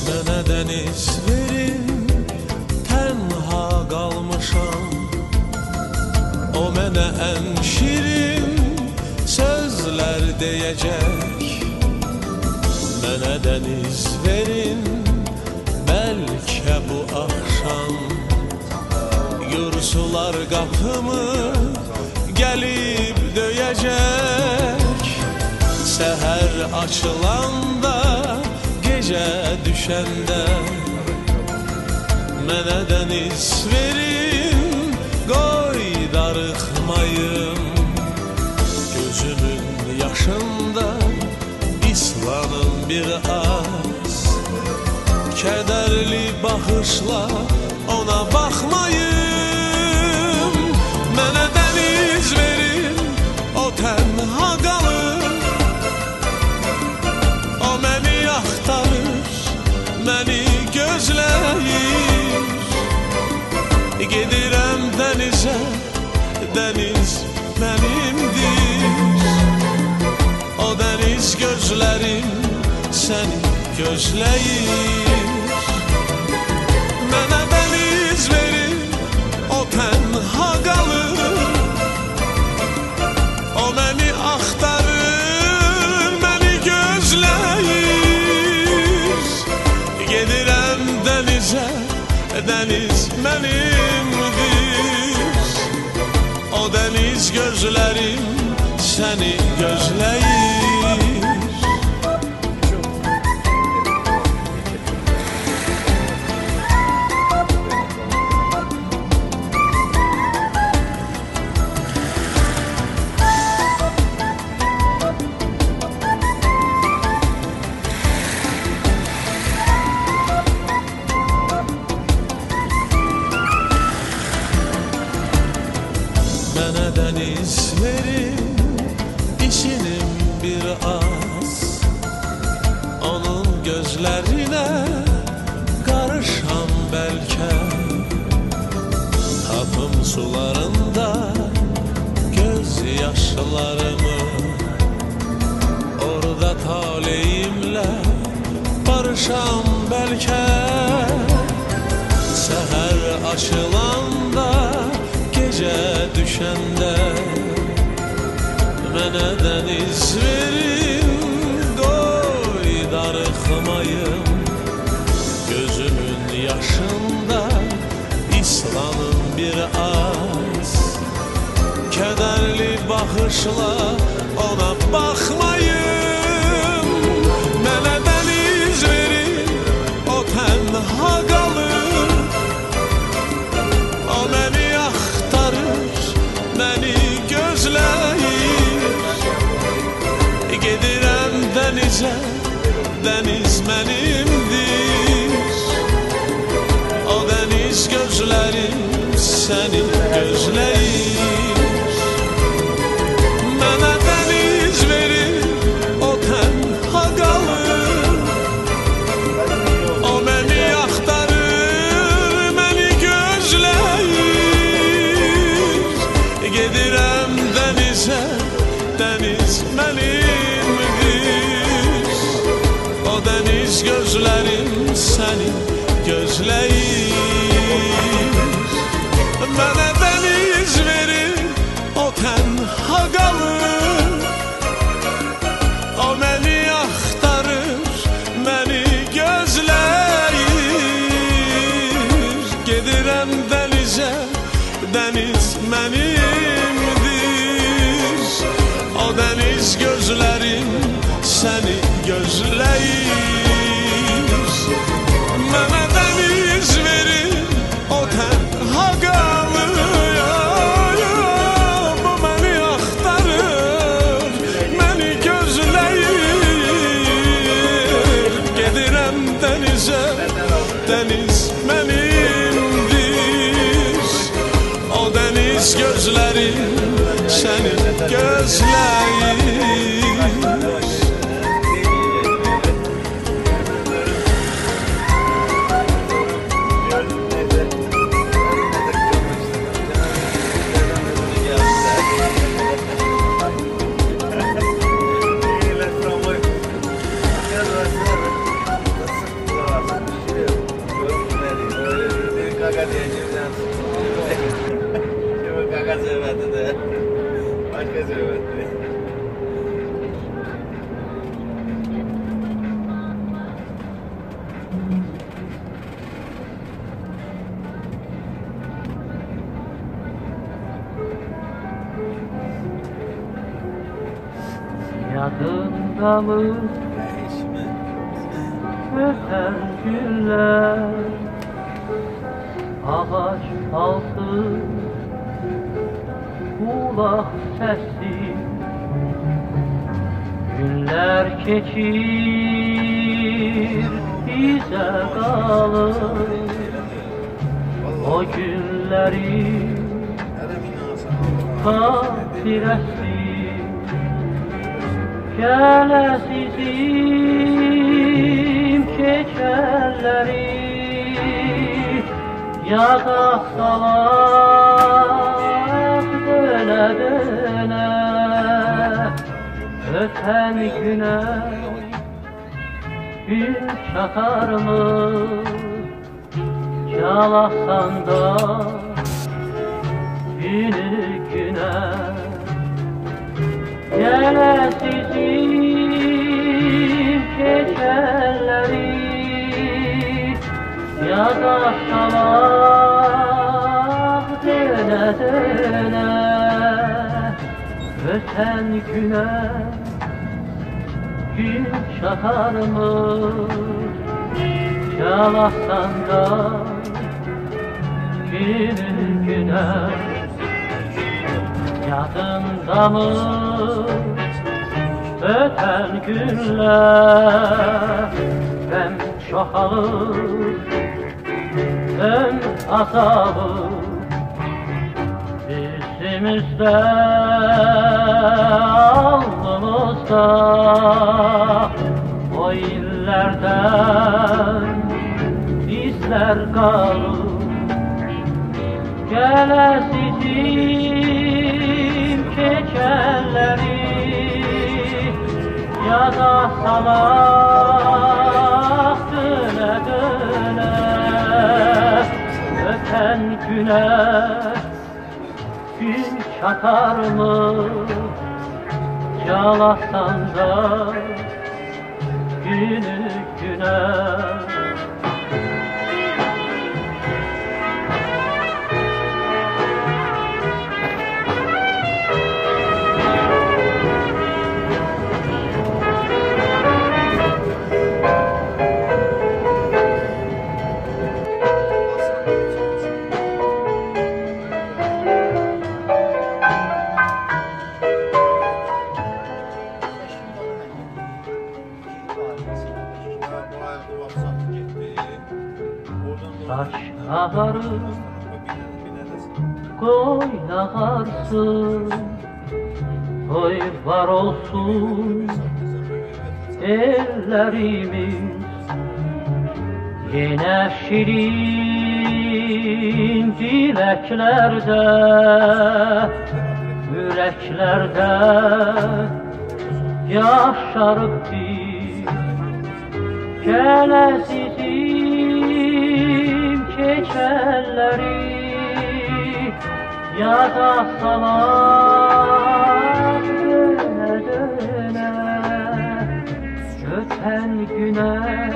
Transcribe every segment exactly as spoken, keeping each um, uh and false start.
Mənə dəniz verin, tənha qalmışam. O mənə ən şirin sözlər deyəcək. Mənə dəniz verin, bəlkə bu axşam yursular qapımı gəlib döyəcək. Səhər açılanda, gecə düşəndə mənə dəniz verin, qoy darıxmayım. Gözümün yaşında islanın bir az, kədərli baxışla ona baxmayım. Mənə dəniz verin, o tənha qalır. O məni axtarır, məni gözləyir. Gedirəm dənizə, dəniz mənimdir. O dəniz gözlərim səni gözləyir. Mənə dəniz verin, o tənha qalır. O məni axtarır, məni gözləyir. Gedirəm dənizə, dəniz mənimdir. O dəniz gözlərim səni gözləyir. Mənə dəniz verin, işinim bir az. Onun gözlərinə qarışam bəlkə. Tapım sularında göz yaşlarımı. Orada taleyimlə barışam bəlkə. Səhər açılanda, gecə düşəndə mənə dəniz verin, qoy darıxmayım. Gözümün yaşında islanın bir az, kədərli baxışla ona baxmayım. Mənə dəniz verin, o tənha qalır. O məni axtarır, məni gözləyir. Gedirəm dənizə, dəniz mənimdir. O dəniz gözlərim səni gözləyir. Mənə dəniz verin, o tənha qalır. O məni axtarır, məni gözləyir. Gedirəm dənizə, dəniz mənimdir. O dəniz gözlərim səni gözləyir. Mənə dəniz verin, o tənha qalır. O məni axtarır, məni gözləyir. Gedirəm dənizə, dəniz mənimdir. O dəniz gözlərim səni gözləyir. Mənə dəniz verin, o tənha qalır. Bu məni axtarır, məni gözləyir. Gedirəm dənizə, dəniz mənimdir. O dəniz gözlərim səni gözləyir. damı öten günler, ağaç altı kulak sesi, günler keçir bize kalır. O günleri hatiresi, gələsizim keçərləri yada salaq dönə dönə, ötən günə gün çatarmı Calasanda günü günə, gələsizim keçərləri yada salaq dönə dönə, ötən günə gün çatarmı Calasanda günü günə. Yadında mı öten günler, ben çoxalır ön azabı bizimizdə, alnımızda o illərdən izlər qalır. Gələsizim keçərləri yada salaq dönə dönə, ötən günə gün çatarmı Calasanda günü günə. Saç ağarır, koy ağarsın, koy var olsun ellerimiz. Yine şirin dileklerde, yüreklerde yaşarıp biz. Gələsizim keçərləri yada salaq dönə dönə, ötən günə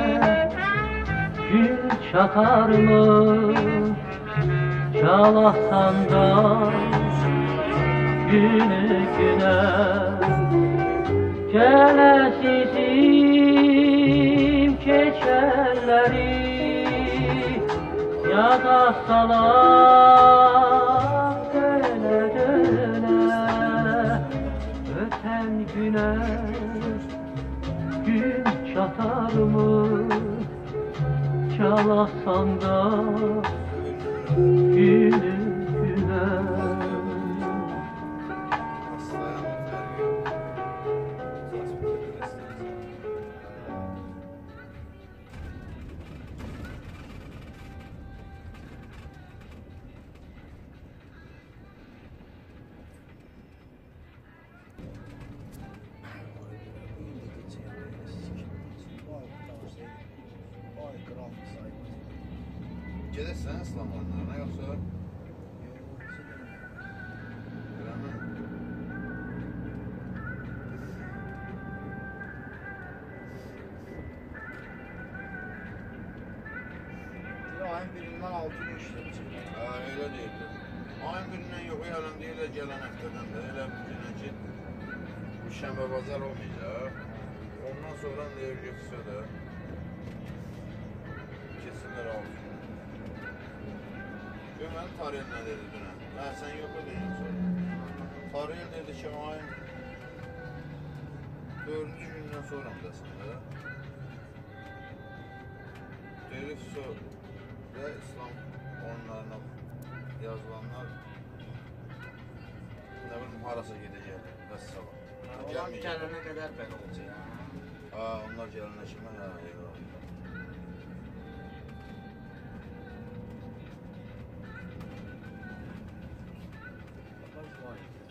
gün çatarmı Calasanda günü günə. Gələsizim keçərləri yada salaq dönə dönə, ötən günə gün çatarmı Calasanda günü günə. Gelirsən İslamlarına, yoxsa? Ayın birindən altı gün işləyəcək. Hə, elə deyirdim. Ayın birindən yox, yarın deyirlər gələn həftədən də. Elə bilginə ki, bu şənbə bazar olmayacaq. Ondan sonra nereye geçse de kesinler altı gün. Ve ben Tarih ne dedi dünə? Ben sen yok ödeyim sonra. Tarih dedi ki ayın dördüncü gündən sonra mı desin de? Derif söz ve İslam onlarına yazılanlar ne bileyim harasa gidecek. Vəssalam. Olan gələnə qədər belə olacaq ya. Ha, onlar gelene şimdi ha, eyvallah. Bakalım vay.